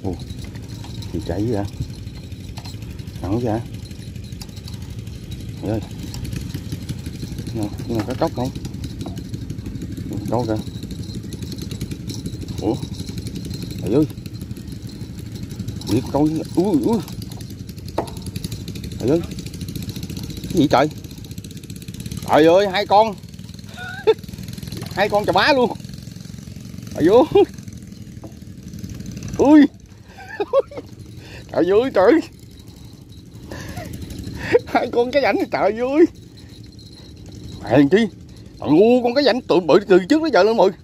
Ồ, gì chạy vậy? Nặng vậy? Trời ơi. Nó có cốc không? Câu kìa. Ủa? Trời ơi. Gì câu? Ui. Trời ơi. Cái gì trời? Trời ơi, hai con. Hai con chà bá luôn. Trời ơi. Ui. Trời ơi trời. Hai con cái rảnh thì trời ơi. Hèn chi. Trời ơi, con cái rảnh tụi bự từ trước tới giờ luôn mọi.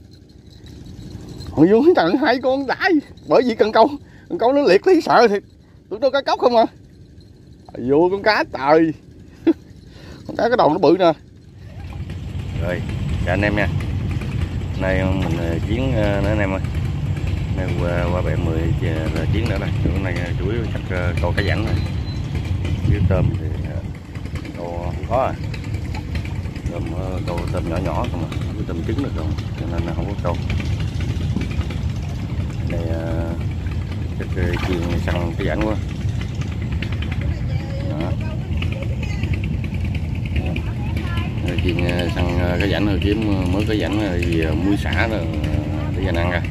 Trời ơi trời, hai con đãi. Bởi vì cần câu nó liệt thấy sợ thiệt. Tụi nó cá cốc không à. Trời ơi con cá trời. Con cá cái đầu nó bự nè. Rồi, chào anh em nha. Nay mình chiến nữa anh em ơi. Nay qua bè 10 là chiến nữa đây. Chỗ này chủ yếu chắc câu cá rảnh rồi. Chứ tôm thì câu không có à. Câu tôm nhỏ nhỏ không à, cái tôm trứng được không, cho nên là không có câu. Này chắc chiên săn cái rảnh quá. Đó. Chiên săn cái rảnh rồi kiếm mới cái rảnh gì muối xả rồi để dành ăn ra.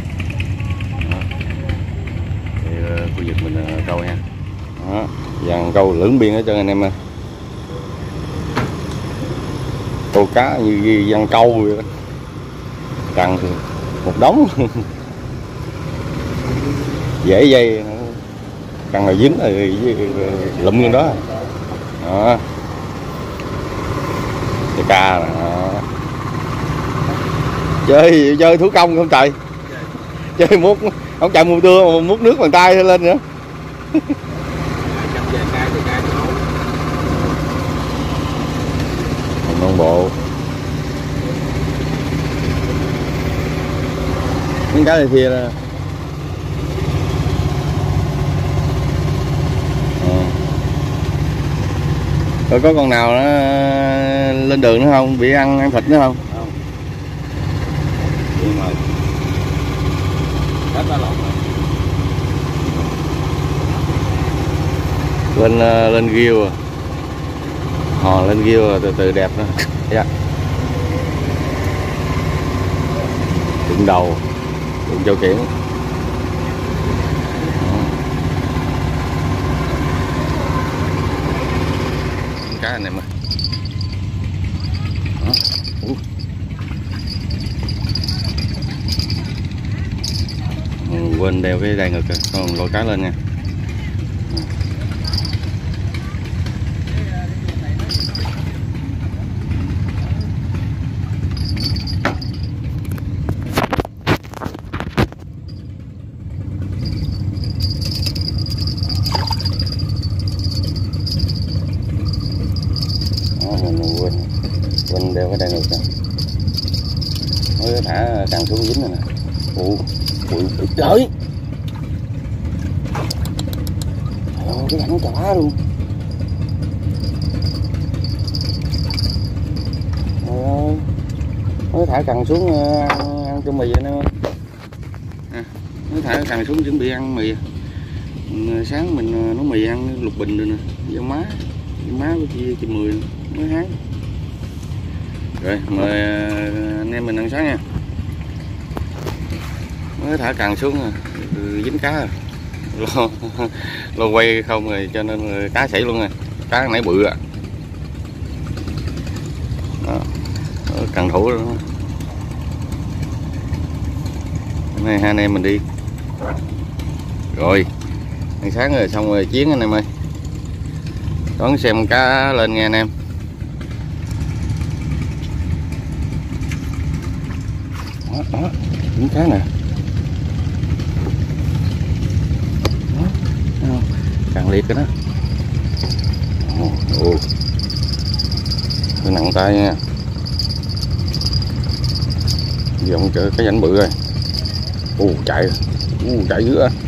Thì khu vực mình câu nha. Đó, dàn câu lưỡng biên hết trơn anh em ơi. Câu cá như văn câu vậy đó. Cần thì một đống. Dễ dây cần là dính rồi lụm lên đó. Đó. Cái ca nè. Chơi thủ công không trời. Chơi múc không chạy mùa mưa mà múc nước bằng tay lên nữa. Nông bộ. Những cái này thì là rồi có con nào nó lên đường nữa không, bị ăn thịt nữa không? Không. Nhưng mà rất là lòng lên ghiêu à. Hò lên ghiêu rồi, từ từ đẹp nữa. Yeah. Đụng đầu, đụng châu kiển. Cá anh em ơi. Quên đeo cái đai ngực rồi, còn lôi cá lên nha. Quên đeo cái đai ngực rồi. Mới thả càng xuống dính rồi nè. Ui trời. Cái rảnh chả luôn. Trời ơi. Mới thả càng xuống ăn cho mì vậy nè. Mới thả càng xuống chuẩn bị ăn mì. Sáng mình nấu mì ăn lục bình rồi nè. Với má với chị 10 mới hái. Rồi mời anh em mình ăn sáng nha. Mới thả càng xuống rồi, dính cá rồi. Lo quay không rồi cho nên cá xảy luôn rồi. Cá nãy bự à. Đó. Càng thủ đó. Hôm nay hai anh em mình đi. Rồi ăn sáng rồi xong rồi chiến anh em ơi. Đón xem cá lên nghe anh em. Đó, những cá nè. Đó, càng liệt rồi đó. Hơi nặng tay nha. Dòng cái rãnh bự rồi. Chạy dữ á.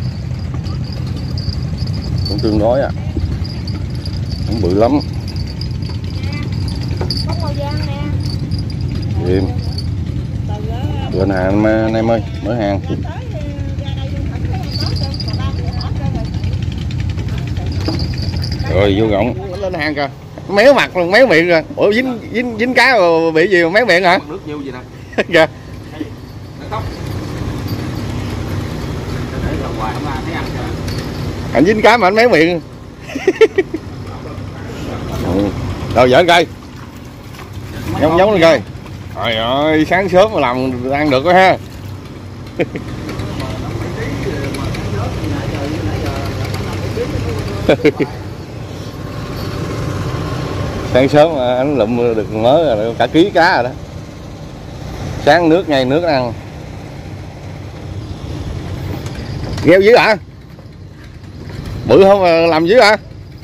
Cũng tương đối à. Cũng bự lắm. Im. Lên hàng anh em ơi, mở hàng. Rồi vô gọng lên hang kìa, méo mặt luôn, méo miệng rồi. Ủa dính cá rồi bị gì mà méo miệng hả? Nước nhiêu gì nè. Kìa. Anh dính cá mà anh méo miệng. Rồi giỡn cây. Giống lên cây. Trời ơi, sáng sớm mà làm ăn được đó ha. Sáng sớm mà anh lụm được mớ rồi, cả ký cá rồi đó. Sáng nước ngay nước ăn. Gheo dữ hả? Bự không mà làm dữ hả?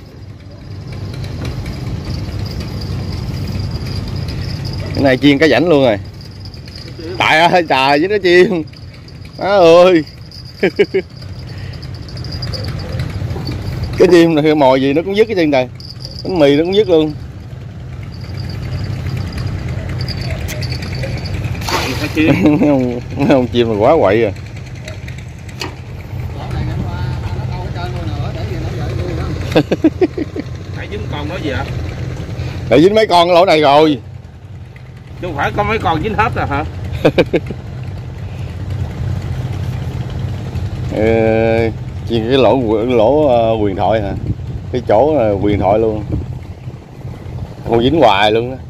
Cái này chiên cá rảnh luôn rồi. Trời ơi trời với nó chiên. Má ơi. Cái chim này cái mồi gì nó cũng dứt cái chân này. Bánh mì nó cũng dứt luôn. Mấy ông chim là quá quậy rồi. Phải dính con đó gì hả? Để dính mấy con cái lỗ này rồi. Chứ không phải có mấy con dính hết rồi hả? Chỉ cái lỗ huyền thoại hả? Cái chỗ là huyền thoại luôn. Còn dính hoài luôn đó.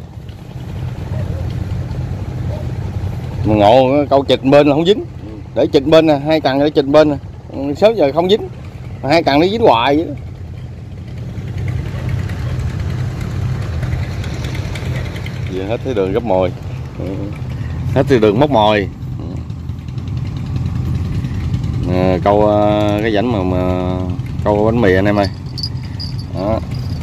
Mà ngộ câu chịch bên là không dính. Để chịch bên nè, hai cần để chịch bên nè. Sớm giờ không dính. Mà hai cần nó dính hoài vậy đó. Giờ hết thấy đường gấp mồi. Hết thấy đường móc mồi. Câu cái rãnh mà câu bánh mì anh em ơi. Đó.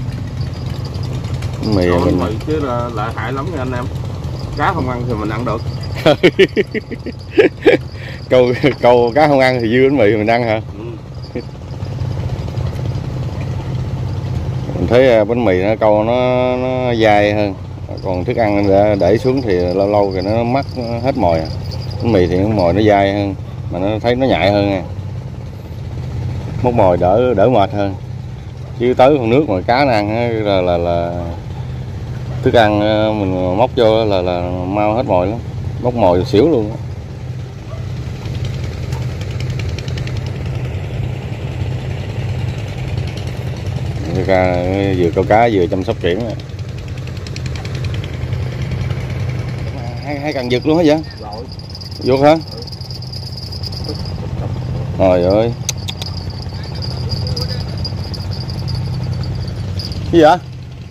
Bánh mì mình mình chứ là hại lắm nha anh em. Cá không ăn thì mình ăn được. câu cá không ăn thì dư bánh mì mình ăn hả? Mình thấy bánh mì nó câu nó dai hơn, còn thức ăn để xuống thì lâu lâu thì nó mắc hết mồi. Bánh mì thì cái mồi nó dai hơn mà nó thấy nó nhạy hơn nha. Móc mồi đỡ mệt hơn, chứ tới con nước mà cá nó ăn là thức ăn mình móc vô là mau hết mồi lắm, móc mồi xỉu luôn. Vừa câu cá vừa chăm sóc kiển. Hai cần giật luôn hả vậy? Vô hả? Trời ơi. Cái gì vậy?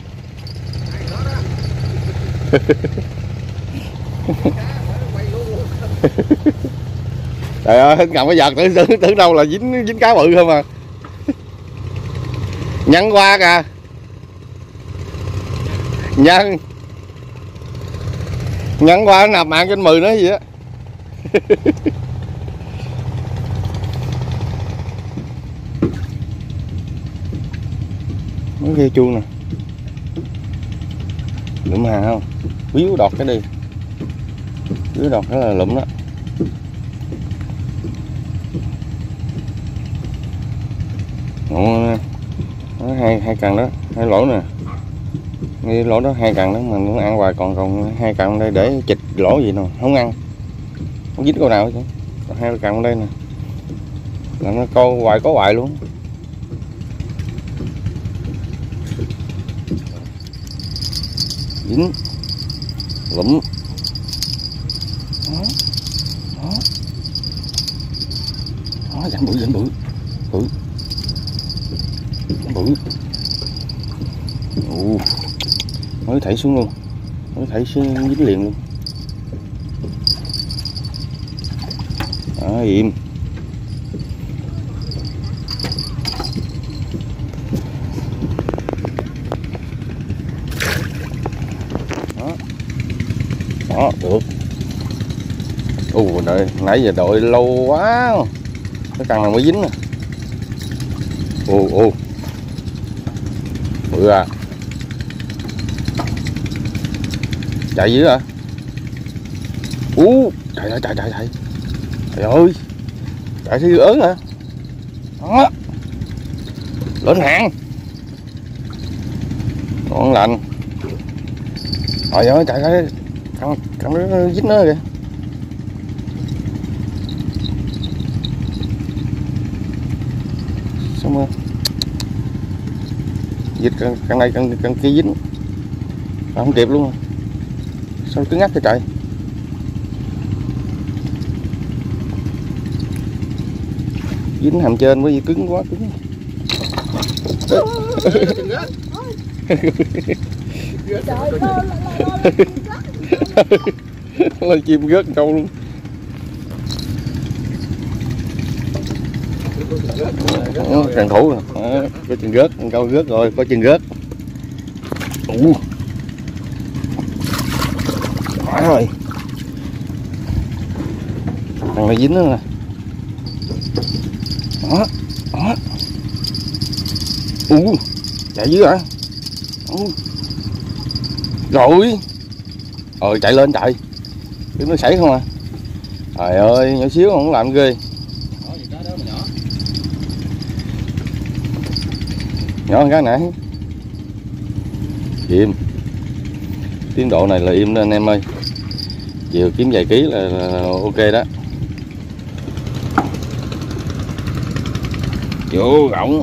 Trời ơi, cầm cái vợt tưởng đâu là dính cá bự không à. Nhăn qua kìa. Nhăn qua nó nạp mạng trên 10 nữa gì á. Mấy ghe chuông nè. Lụm hàng không? Biếu đọt cái đi. Biếu đọt cái là lụm đó. Hai cần đó, hai lỗ nè. Cái lỗ đó hai cần đó mà nó ăn hoài, còn hai cần đây để chịch lỗ gì nào không ăn. Không dính câu nào hết. Còn hai cần đây nè. Là nó câu hoài có hoài luôn. Dính. Lụm. Đó. Đó. Đó, dặn bự. Bự. Bự. Mới thảy xuống luôn, mới thảy xuống dính liền luôn. Đó, im. Đó, được. Đợi, nãy giờ đợi lâu quá. Cái cần nào mới dính nè. Bự à. Chạy dữ hả? Trời ơi. Trời ơi. Chạy thấy ớn hả? Đó. Lên hàng. ngon lành. Trời ơi chạy cái cầm nó dính nó kìa. Sao mà dịch căn này căn kia dính không kịp luôn. Sao cứng ngắc cái trời. Dính hàm trên với cứng quá cứng. Lên chim rớt câu luôn. Càng thủ rồi. Có chừng rớt, câu rớt rồi, có chừng rớt. Phải rồi. Thằng này dính nữa nè. Đó. Chạy dưới hả? Rồi. Chạy lên chạy. Đừng nó xảy không à. Trời ơi, nhỏ xíu không làm ghê. Nhỏ hơn cái nãy. Im. Tiến độ này là im đó anh em ơi. Chiều kiếm vài ký là ok đó. Vô rộng.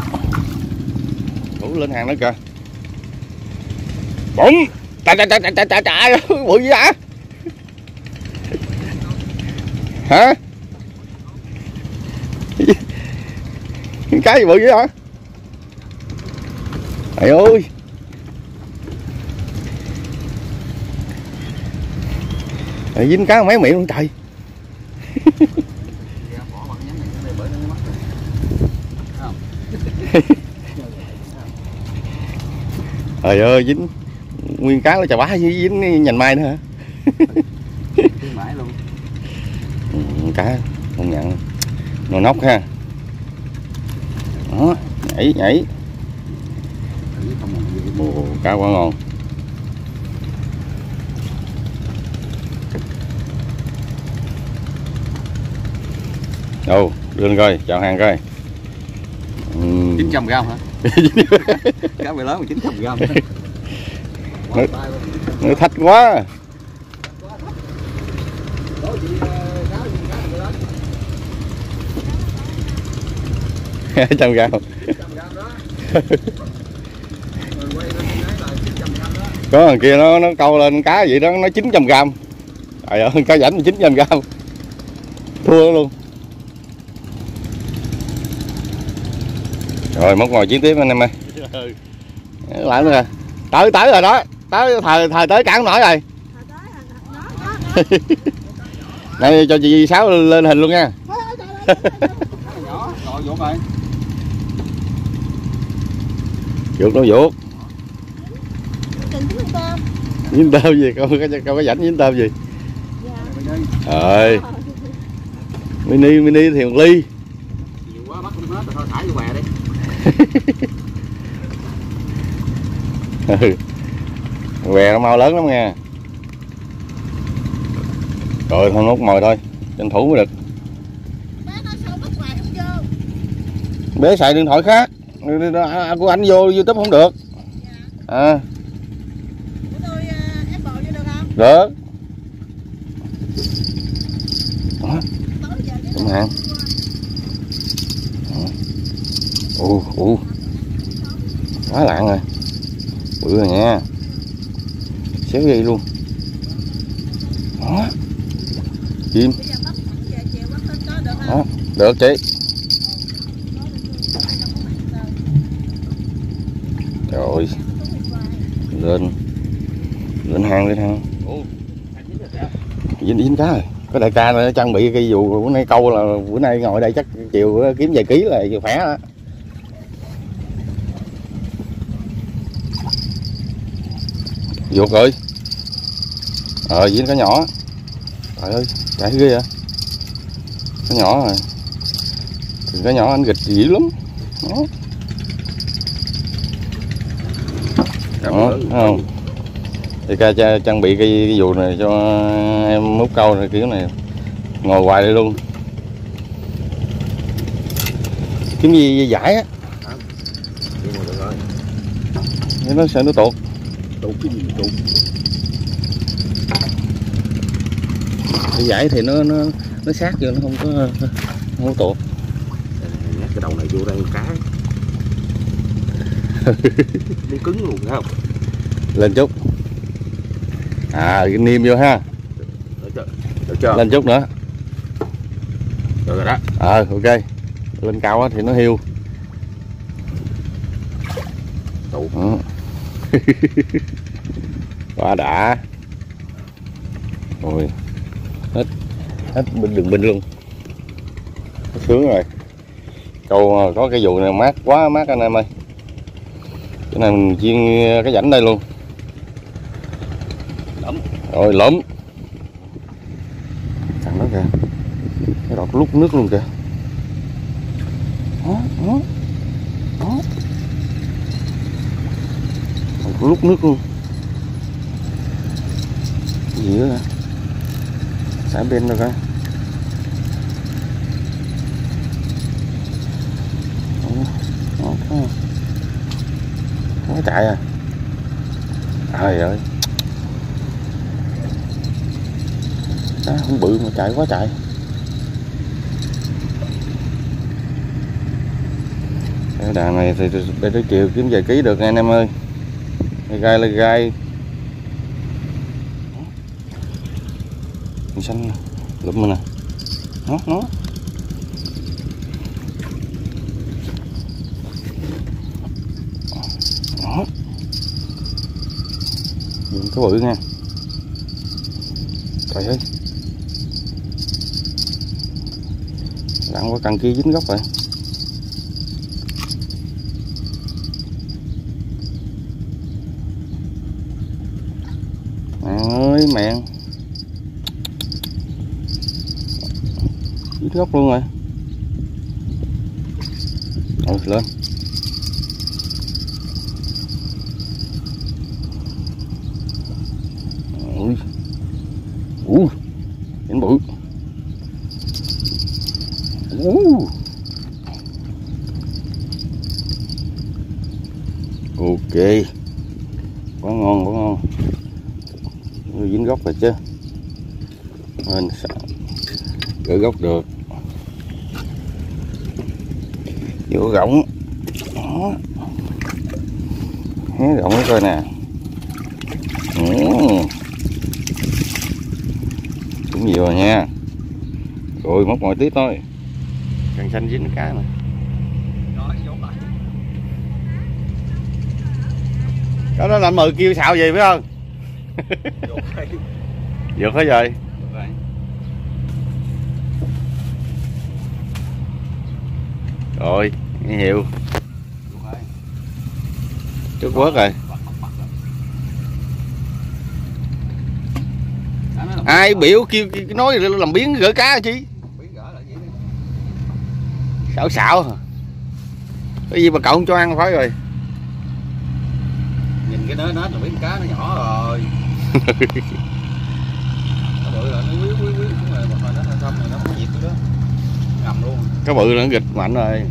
Đủ lên hàng nữa kìa. Bụng. Chạy bự gì hả? Hả? Cái gì bự vậy hả? Trời ơi. Dính cá mấy miệng luôn trời. Trời ơi dính nguyên cá nó chà bá dính nhành mai nữa hả? Mãi luôn. Cá không nhận nồi nóc ha. Đó, nhảy. Ồ, cá quá ngon. Đâu, đưa lên coi, chào hàng coi. 900 gram hả? Cá bè lớn mà 900 gram. Nó thách quá. Trăm gram. Có thằng kia nó câu lên cá vậy đó, nó 900 gram. Trời ơi, cá rảnh 900 gram. Thua luôn. Rồi móc ngồi chiến tiếp anh em ơi. Lại nữa kìa. Tới rồi đó. Tới thời tới cản nổi rồi. Này cho chị Sáu lên hình luôn nha. Vuốt nó vuốt. Dính tôm gì? Câu có rảnh dính tôm gì? Rồi. Mini thì một ly. Nhiều quá bắt không hết rồi thôi thả vô bè đi. Bè nó mau lớn lắm nha. Rồi thôi nút mồi thôi, tranh thủ mới được. Bé xài điện thoại khác, của anh vô YouTube không được. À. Được. Đó. Đúng hàng. Quá lạng rồi. Bự rồi nha. Xéo dây luôn. Đó. Chim. Đó. Được chị. Trời ơi. Lên hang. Dính cá rồi. Có đại ca nó trang bị cây dù bữa nay câu là bữa nay ngồi đây chắc chiều kiếm vài ký là khỏe đó. Vuột rồi. Dính cá nhỏ. Trời ơi, chạy ghê vậy. Cá nhỏ rồi. Cá nhỏ anh nghịch dữ lắm. Đó. Đó, thấy không? Thì ca trang bị cái dù này cho em múc câu này kiểu này ngồi hoài đây luôn. Kiếm gì giải á. nó sợ nó tuột. Tuột cái gì tuột? Cái dải thì nó sát vô, nó không có tuột. Nhát cái đầu này vô đây cá nó cứng luôn phải không? Lên chút. Niêm vô ha. Được chưa? Lên chút nữa. Được rồi đó. Ok. Lên cao thì nó hiu. Quá đã. Rồi. Hết đường binh luôn. Sướng rồi. Câu có cái vụ này mát quá mát anh em ơi. Cái này mình chiên cái rãnh đây luôn. Rồi lụm. Thằng đó kìa. Cái đọt lúc nước luôn kìa. Đó. Lúc nước luôn. Cái gì nữa nè. Xả bên rồi coi. Không có chạy à. Trời ơi. Cá không bự mà chạy quá chạy. Cái đàn này thì để tới chiều kiếm vài ký được nha anh em ơi. Gai là gai. Xanh lụm nè. Nó. Đó. Dùng cái bự nha. Trời ơi. Lặn qua cần kia dính gốc rồi. Ơi mẹ. Dính gốc luôn rồi. Lên. Đến bự. Ok. Quá ngon. Dính gốc rồi chứ. Nên gỡ gốc được. Vô gọng. Đó. Hé gọng nó coi nè. Cũng nhiều rồi nha. Rồi móc ngồi tiếp thôi. Càng xanh dính cá nè. Đó là 10 kêu xạo gì phải không? Được hết rồi. Rồi, nghe hiệu. Chút quớt rồi. Ai biểu kêu nói làm biến gỡ cá chi? Xạo hả? Cái gì mà cậu không cho ăn phải rồi. Nhìn cái nết là biến cá nó nhỏ rồi. Nó bự là nó quý xuống rồi, một hồi nó xong rồi nó có nhịp nữa đó. Ngầm luôn. Cái bự là nó gịch mạnh rồi.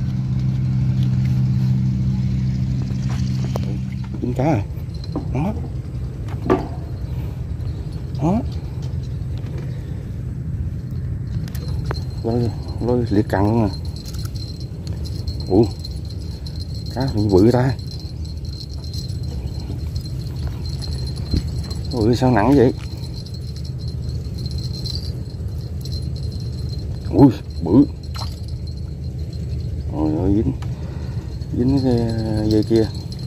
Dính cá rồi. Đó. Đó. Lôi liệt cằn luôn nè. Cá hình bự ta. Bự sao nặng vậy? Bự. Ôi ơi, dính cái dây kia.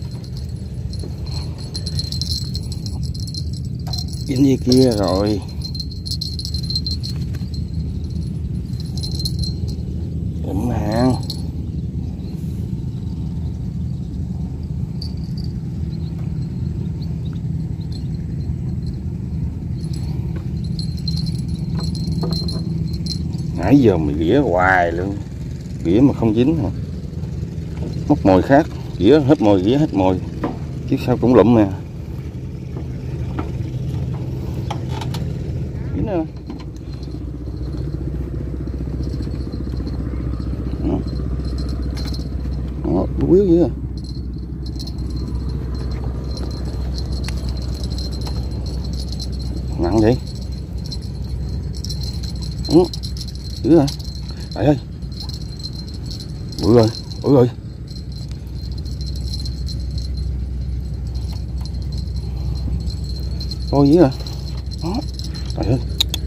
Dính dây kia rồi. Đậm hàng. Nãy giờ mày ghĩa hoài luôn. Ghĩa mà không dính hả? Móc mồi khác. Ghĩa hết mồi. Chứ sao cũng lụm nè. Dính nè. Đó, yếu dữ à. dữ hả? Đại ơi, bự rồi, bự rồi. Coi dữ hả? Đó, trời ơi.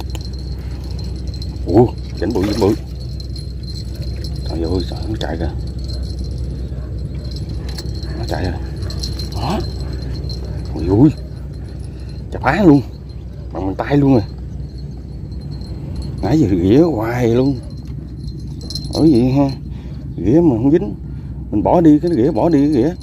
Ủa, chảnh bự, chảnh bự. Trời ơi, trời, nó chạy kìa. Nó chạy rồi. Đó. Ôi ui, chà bá luôn, bằng bàn tay luôn rồi. Nãy giờ ghĩa hoài luôn. Ở gì ha, ghĩa mà không dính, mình bỏ đi cái ghĩa, bỏ đi cái ghĩa.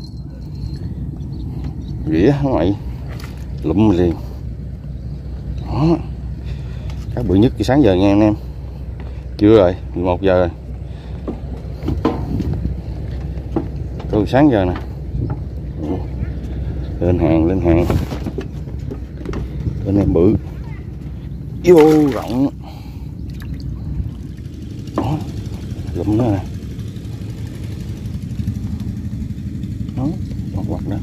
Ghĩa hả mày, lụm liền. Đó, cá bự nhất thì sáng giờ nha anh em. Chưa rồi, 11 giờ rồi. Từ sáng giờ nè. Lên hàng, lên hàng. Lên em bự. Vô rộng. Đó, lụm nó nè. Đó, quạt quạt đó.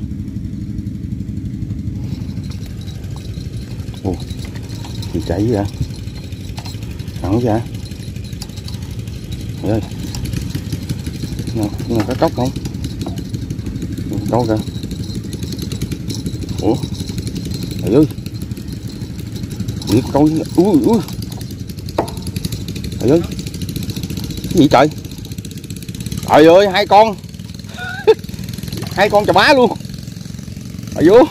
Ồ, gì chạy vậy? Thẳng ra. Trời ơi. Nó có cốc không? Có kìa. Ủa? Trời ơi. Biết câu. Ui ui. Trời ơi. Cái gì trời? Trời ơi, hai con. Hai con chà bá luôn. Trời ơi.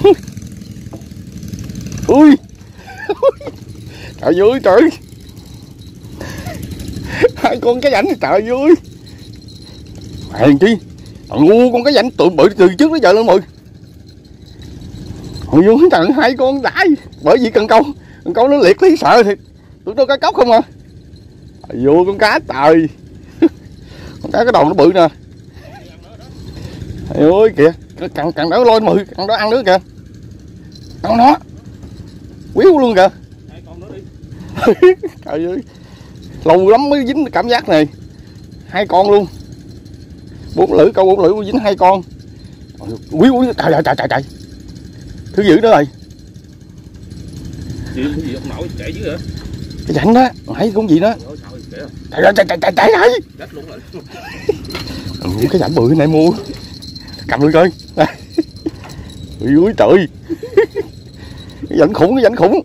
Ui. Trời ơi trời. Hai con cá rảnh trời ơi. Hèn chi. Ngu con cá rảnh tụi bự từ trước tới giờ lên mười. Ôi ơi trời, hai con đãi. Bởi vì cần câu nó liệt thấy sợ thiệt. Tụi nó cá cốc không à. Vô con cá trời. Con cá cái đầu nó bự nè. Trời ơi kìa, cần đó lôi mười, cần đó ăn nữa kìa. Con nó. Quýu luôn kìa. Trời ơi. Lâu lắm mới dính cảm giác này. Hai con luôn. 4 lưỡi, câu 4 lưỡi dính hai con. Quý trời. Thứ dữ đó rồi. Gì ông nội chạy dữ hả? Cái rảnh đó, nãy cũng gì đó. Trời ơi. Chết luôn rồi. Cái rảnh bự này mua. Cầm luôn coi. Ui trời. Cái rảnh khủng.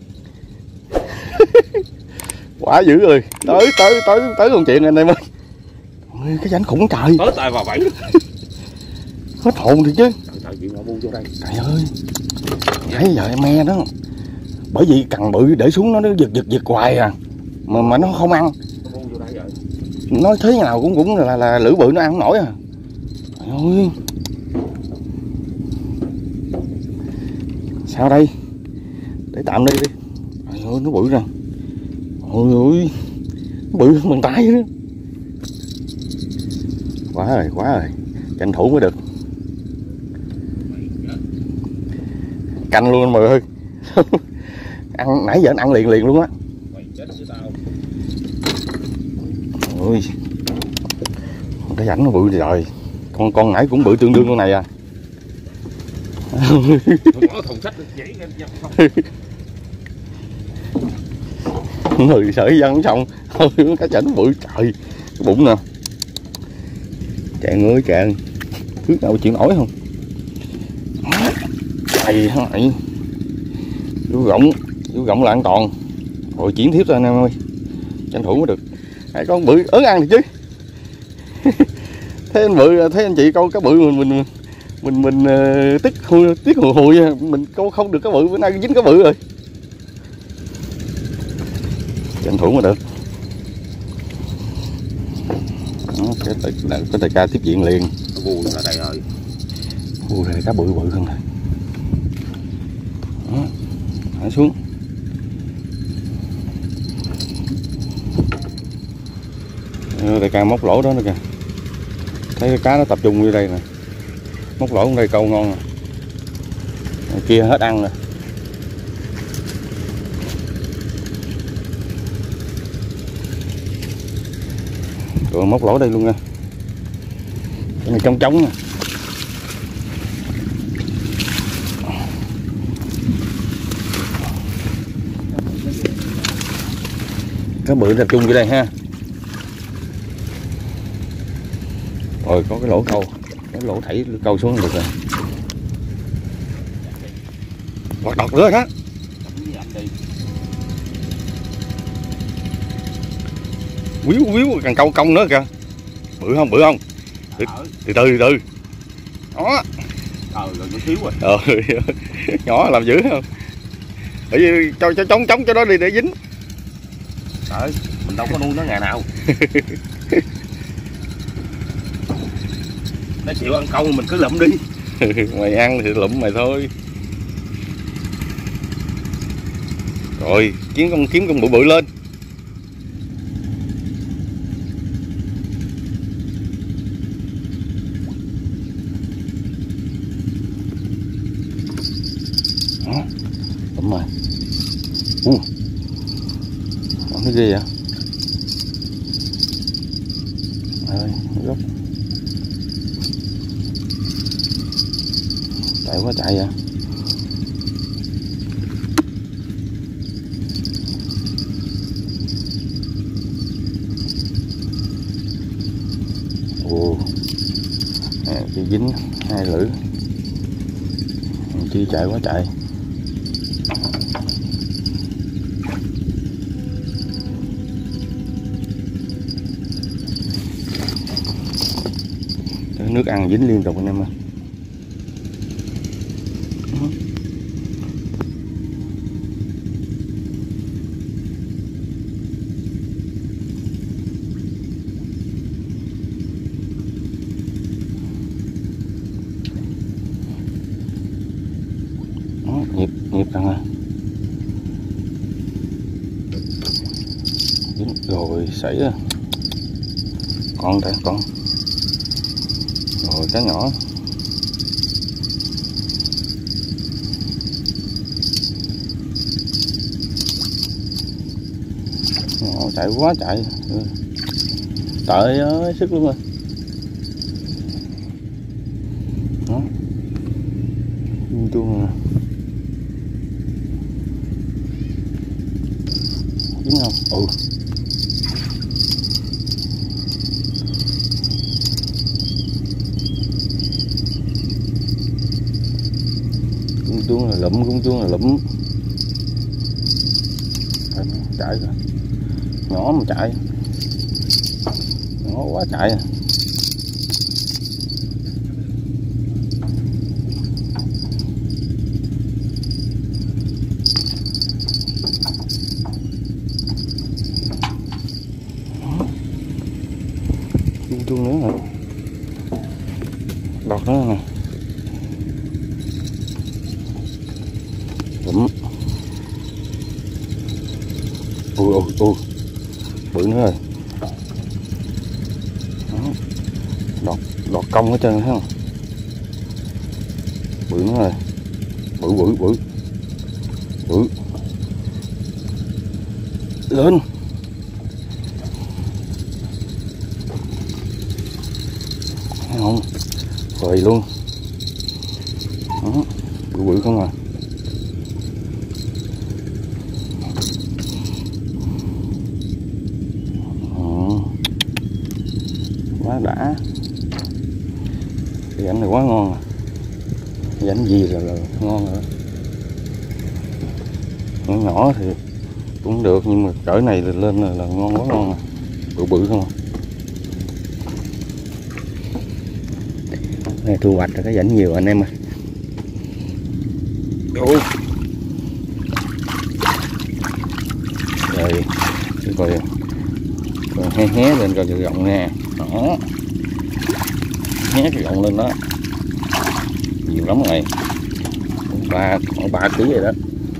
Quá dữ rồi. Tới công chuyện anh em ơi. Cái rảnh khủng trời. Tới tay vào bẫy. Hết hồn thì chứ. Trời chuyện mà bu vô đây. Trời ơi. Nãy giờ em me đó. Bởi vì cần bự để xuống nó giật hoài à. Mà nó không ăn. Nó bu vô đây rồi. Nói thế nào cũng là lưỡi bự nó ăn không nổi à. Trời ơi. Sao đây? Để tạm đây đi. Trời ơi nó bự nè. Ôi ơi. Nó bự hơn bàn tay nữa. Quá rồi. Tranh thủ mới được. Canh luôn anh Mười ơi. Ăn nãy giờ anh ăn liền luôn á. Ôi. Cái rảnh nó bự rồi. Con nãy cũng bự tương đương con này à. Người sợi dân xong. Cái rảnh bự trời. Cái bụng nè. Chàng ơi chàng. Trước nào chịu nổi không? Trời ơi. Vô rộng là an toàn. Rồi chuyển tiếp rồi anh em ơi. Tranh thủ mới được. Hai con bự ớn ăn được chứ. Thấy anh bự, thấy anh chị câu cá bự mình tiếc hùi mình câu không được cá bự, bữa nay dính cá bự rồi. Tranh thủ mới được. Đó, cái tay ca tiếp diện liền. Bu ra đây rồi. Bu này cá bự hơn rồi. Đó, thả xuống. Tay ca móc lỗ đó nữa kìa. Thấy cái cá nó tập trung như đây nè. Móc lỗ ở đây câu ngon nè. Kia hết ăn rồi. Rồi móc lỗ đây luôn nha. Cái này trống nè. Cá bự tập trung vô đây ha. Rồi có cái lỗ câu, cái lỗ thảy câu xuống được rồi. Đọt đọt nữa đó. Quýu cần câu cong nữa kìa. Bự không? Từ từ đó. Rồi nó xíu rồi. Nhỏ làm dữ không? Để cho chống cho nó đi để dính. Trời, mình đâu có nuôi nó ngày nào. Nó chịu ăn câu mình cứ lụm đi. Mày ăn thì lụm mày thôi. Rồi kiếm con bự bự lên. Đó, đúng rồi. Nó ghê vậy. Ơi, gốc. Chạy quá chạy vậy. Ồ, chị dính 2 lưỡi. Chi chạy quá chạy. Nước ăn dính liên tục anh em ơi. Đó, nhịp thằng ơi. Dính rồi xảy ra. Con. Rồi cá nhỏ. Nhỏ chạy quá chạy. Trời ơi sức luôn rồi. Đó. Chuông nè. Dính không? Cung chuông là lụm. Chạy rồi. Nhỏ mà chạy. Nhỏ quá chạy. Cung chuông nữa hả? Đọt nữa nè. Bự nữa rồi. Đó. Đọt cong hết trơn thấy không? Bự nữa rồi. Bự. Lên. Thấy không? Rồi luôn. Đó. Bự không à. Quá đã. Cái ảnh này quá ngon. Cái ảnh gì là ngon rồi. Nhỏ thì cũng được nhưng mà cỡ này thì lên là ngon, quá ngon. Bự không à. Này thu hoạch là cái rảnh nhiều anh em ơi. Rồi coi hé lên coi cái gọng nè. Đó. Hé cái gọng lên đó. Nhiều lắm rồi. Khoảng 3 kg rồi đó.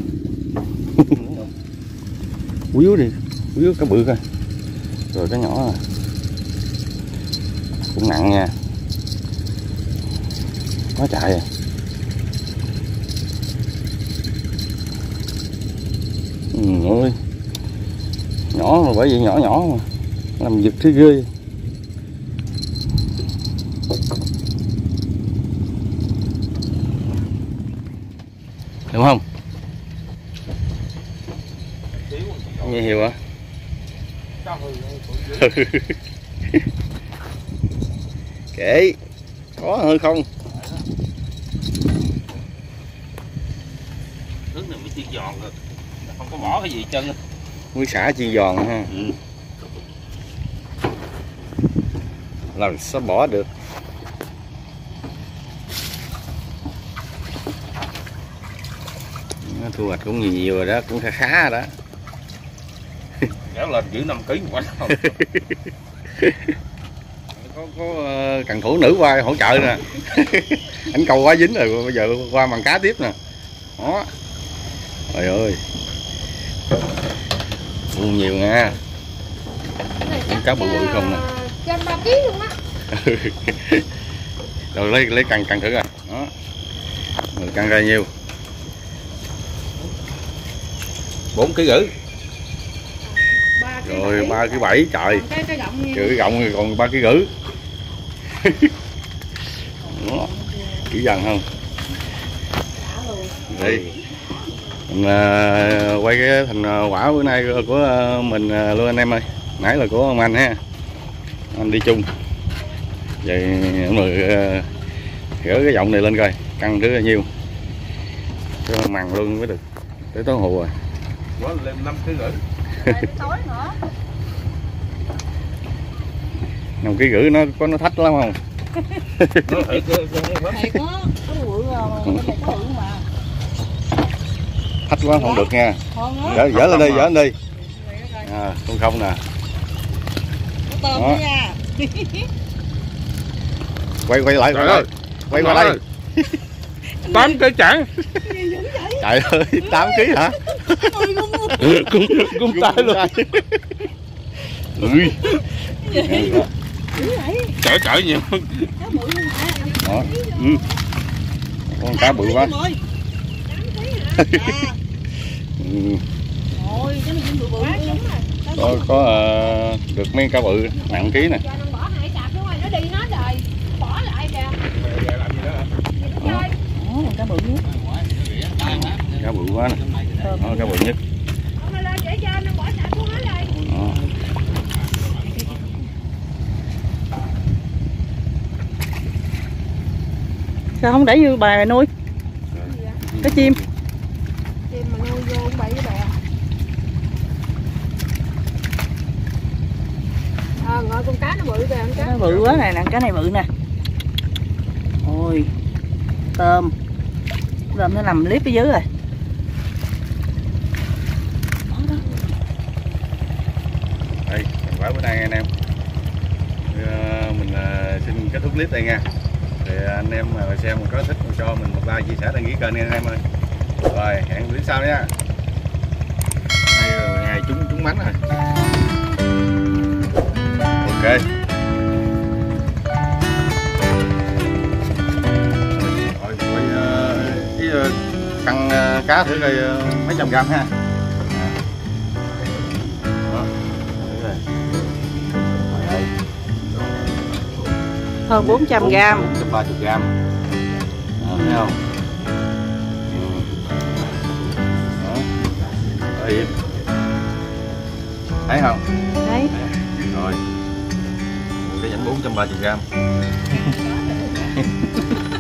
Quýu cái bự coi. Rồi cái nhỏ à. Cũng nặng nha. Quá chạy à. Ôi. Nhỏ mà bởi vì nhỏ mà làm giật thấy ghê. Đúng không? Nghe hiểu hả? Kệ, có hơn không? Nước này mới chiên giòn rồi, không có bỏ cái gì chân. Muối xả chiên giòn ha. Ừ. Làm sao bỏ được. Nó thu hoạch cũng nhiều rồi đó, cũng khá khá rồi đó. Kéo lên giữ 5 kg quá. có cần thủ nữ qua hỗ trợ nè. Ảnh câu quá dính rồi, bây giờ qua bằng cá tiếp nè. Đó. Trời ơi. Buông nhiều nha. Cá bự bự không nè. Trên 3 kg luôn á. Rồi lấy cần thử rồi. Đó. Rồi cần ra nhiêu? 4 kg rưỡi. Rồi 3,7 kg trời. Trừ cái gọng còn 3,5 kg. Đó. Chỉ dần không? Đây. Mình quay cái thành quả bữa nay của mình luôn anh em ơi. Nãy là của ông anh ha. Anh đi chung. Vậy người gỡ cái giọng này lên coi, căng thứ là nhiêu. Cho mặn luôn mới được. Tới tối hù rồi. Quá lên 5,5 kg. 5,5 kg nó thách lắm không? Nó thiệt Có bự mà. Thách quá không được nha. Dỡ lên đi, dỡ lên đi. À, không nè. Tôm đó nha. Quay lại rồi. Quay qua đây. 8 kg chẳng. Trời ơi, 8 kg hả? Cung tay luôn. Ui. Chở nhiều. Đó. Con cá bự quá. Có được mấy cá bự nặng ký nè. Bỏ 2 cặp đúng rồi, nó đi hết rồi. Bỏ lại kìa. Làm gì đó hả? Cá bự nhất. Cá bự quá nè. Đó, cá bự nhất. Ông lên để cho nó bỏ sạch xuống hết rồi. Đó. Sao không để như bà nuôi cái chim? Chim mà nuôi vô cũng bậy với bè. Ngồi con cá nó bự kìa, con cá. Nó bự quá này nè, cái này bự nè. Ôi, tôm nó nằm liếp phía dưới rồi. Đây, thành quả bữa nay anh em. Mình xin kết thúc clip đây nha. Thì anh em mà xem mà có thích cho mình một like, chia sẻ, đăng ký kênh nha anh em ơi. Rồi hẹn clip sau nha. Đây rồi ngày trúng bánh rồi. Ok. Rồi quay cái căng cá thử coi mấy trăm gram ha. Đó. Hơn 400 gram. 430 gram. Đó, thấy không? Đó. Đây. Thấy không? Đấy. Rồi. Cái nhãn 430 gram.